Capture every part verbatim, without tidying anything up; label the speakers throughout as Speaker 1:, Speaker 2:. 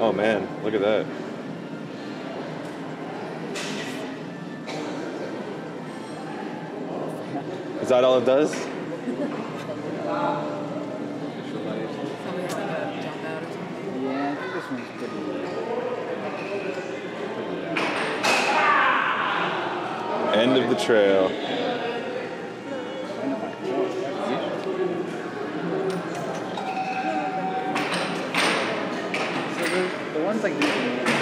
Speaker 1: Oh man, look at that. Is that all it does?
Speaker 2: Yeah, I think this one's pretty good.
Speaker 1: End of the trail.
Speaker 2: So the, the ones like these,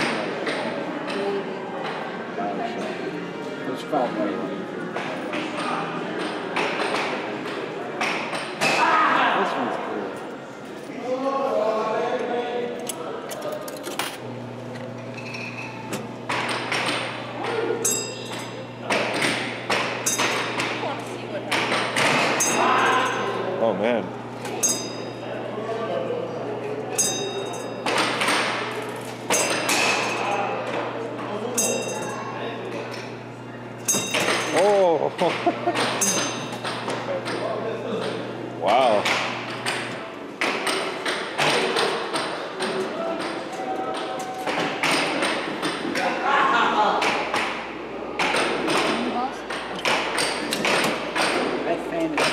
Speaker 2: there's five more. This one's cool.
Speaker 1: Oh man. Oh. Wow.
Speaker 2: That fan is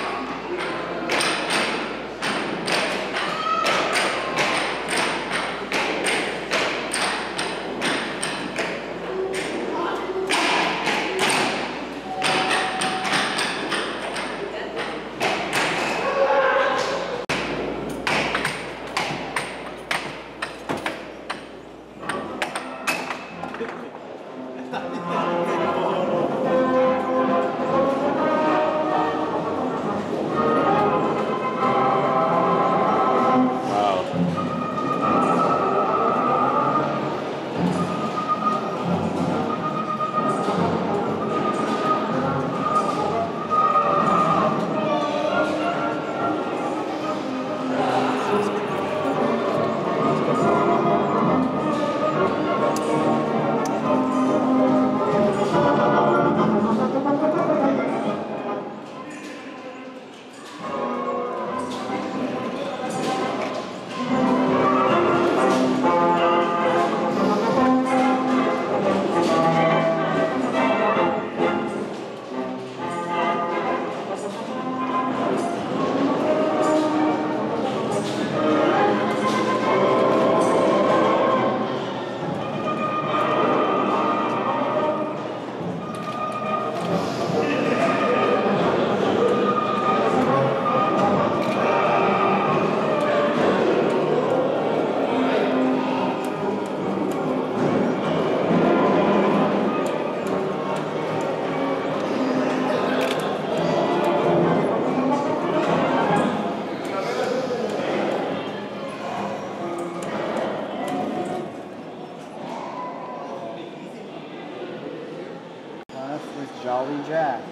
Speaker 2: with Jolly Jack.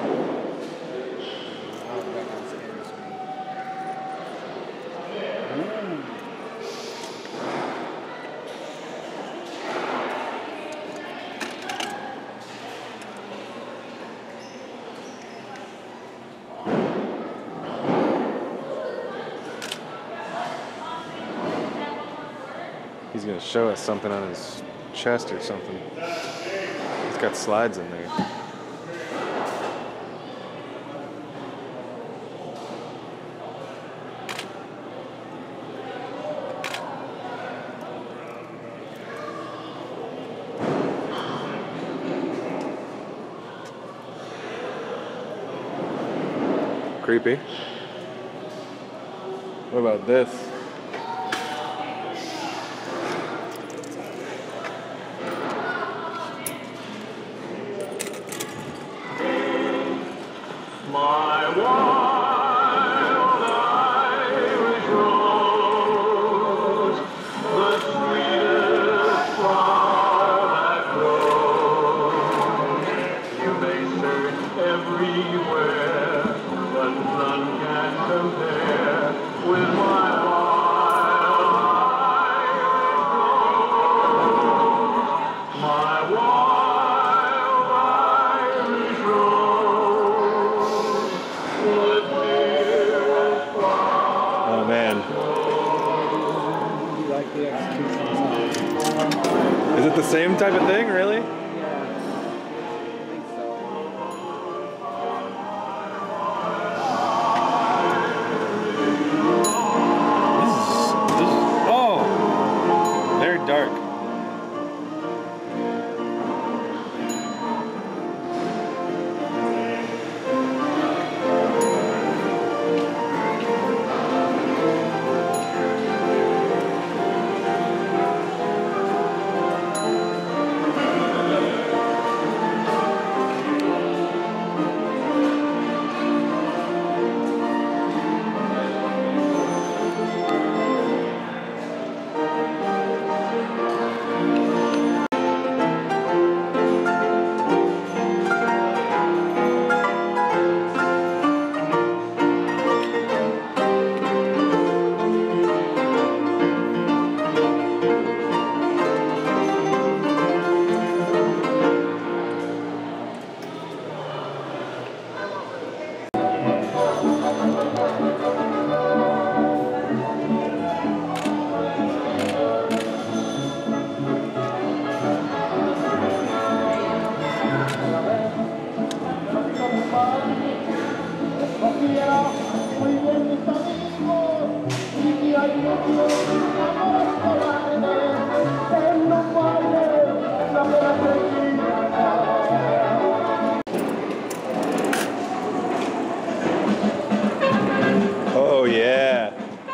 Speaker 2: Oh, that one scares me. Mm.
Speaker 1: He's gonna show us something on his chest or something. He's got slides in there. Creepy. What about this?
Speaker 3: My wild Irish rose, the sweetest flower that grows. You may search everywhere, but none can compare with my wild Irish rose. My wild Irish rose.
Speaker 1: the same type of thing, really?
Speaker 2: Yeah. I think so.
Speaker 1: This is, this is, oh, very dark. Oh yeah.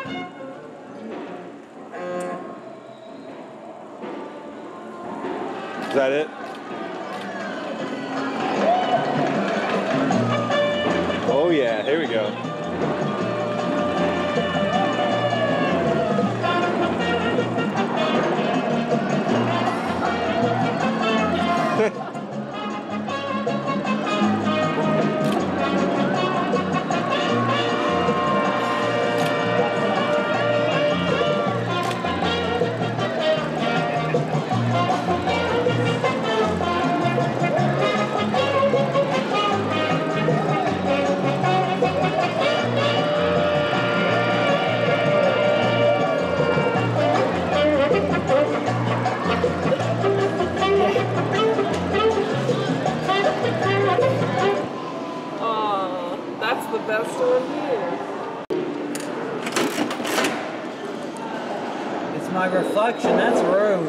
Speaker 1: Is that it? Oh yeah, here we go.
Speaker 4: Oh, that's the best one here.
Speaker 2: It's my reflection. That's rude.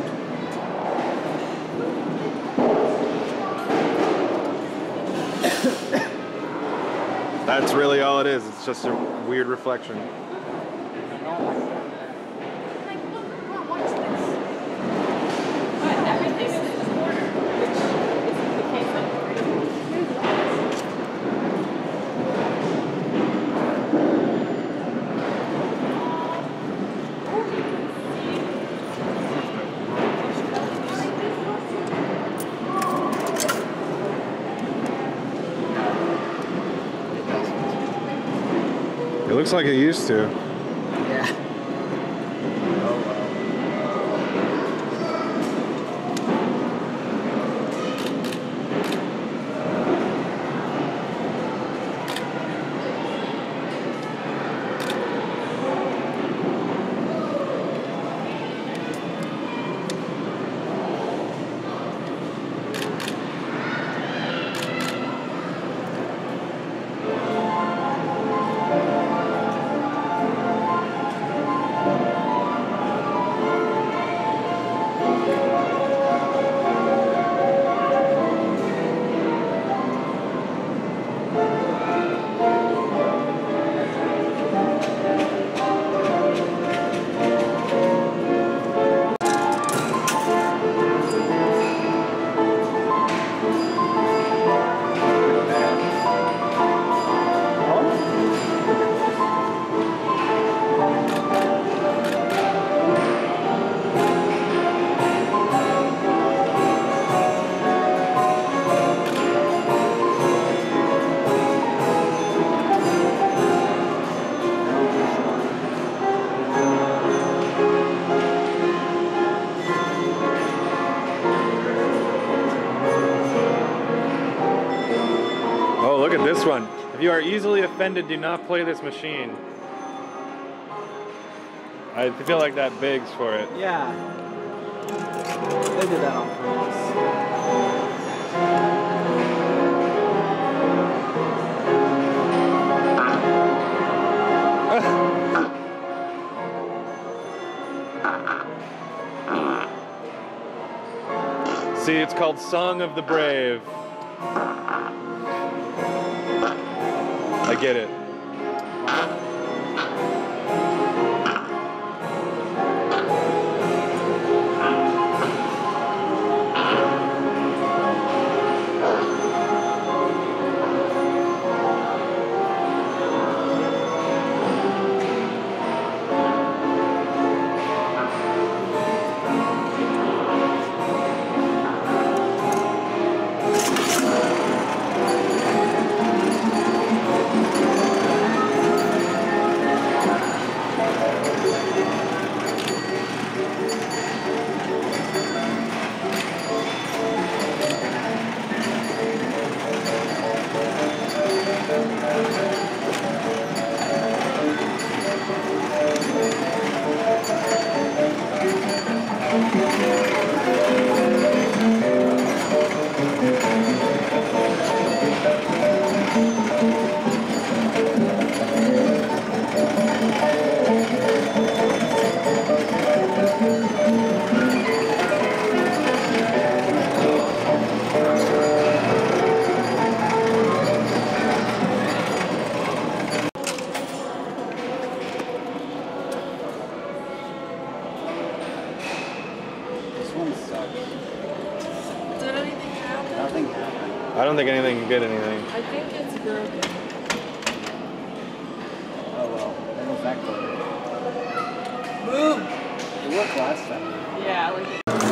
Speaker 1: That's really all it is. It's just a weird reflection.
Speaker 4: Everything is in this order, which is the case of
Speaker 1: It looks like it used to.
Speaker 2: Yeah. Oh well.
Speaker 1: Oh, look at this one. If you are easily offended, do not play this machine. I feel like that begs for it.
Speaker 2: Yeah. They did that on
Speaker 1: See, it's called Song of the Brave. I get it.
Speaker 4: Did anything happen?
Speaker 2: Nothing happened.
Speaker 1: I don't think anything did anything.
Speaker 4: I think it's broken.
Speaker 2: Oh well, there goes that cord.
Speaker 4: Move!
Speaker 2: It worked last time.
Speaker 4: Yeah, like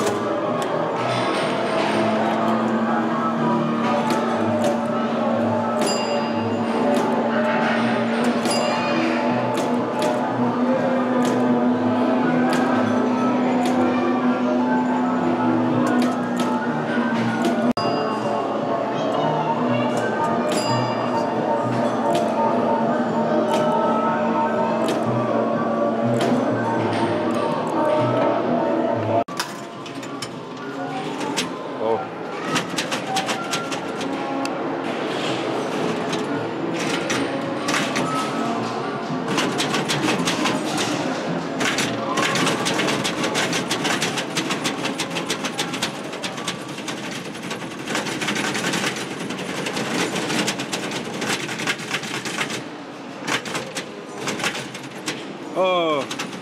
Speaker 1: Oh.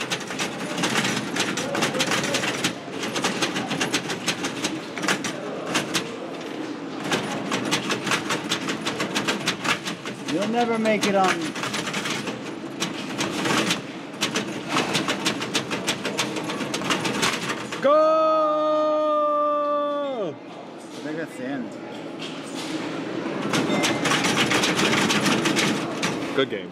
Speaker 2: You'll never make it on.
Speaker 1: Go!
Speaker 2: I think that's the end.
Speaker 1: Good game.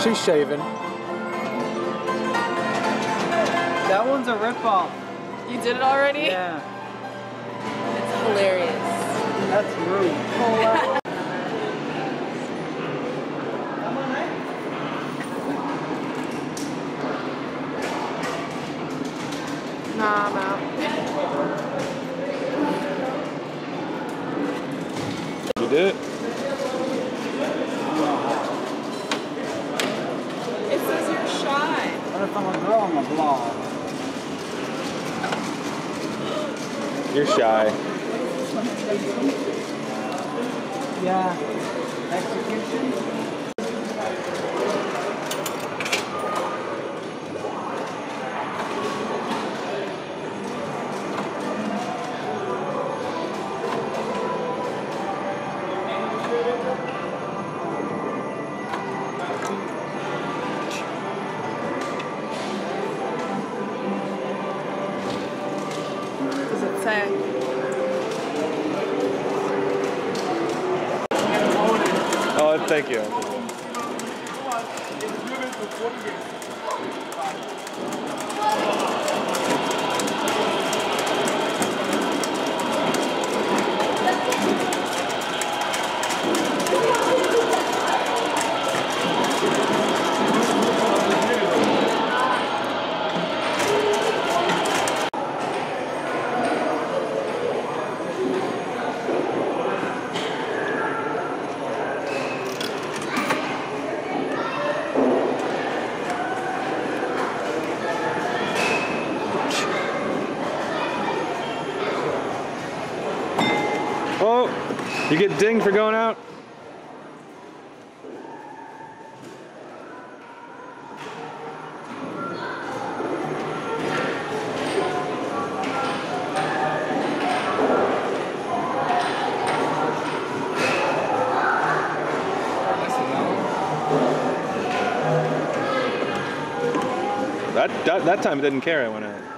Speaker 1: She's shaving.
Speaker 2: That one's a ripoff.
Speaker 4: You did it already?
Speaker 2: Yeah.
Speaker 4: It's hilarious.
Speaker 2: That's rude.
Speaker 4: Nah, I'm out.
Speaker 1: You did it?
Speaker 4: It says you're shy.
Speaker 2: What if I'm a girl on the blog?
Speaker 1: You're shy.
Speaker 2: Yeah. Execution?
Speaker 4: What does it say?
Speaker 1: Oh, thank you. Oh, you get dinged for going out? That, that, that time it didn't care, I went out.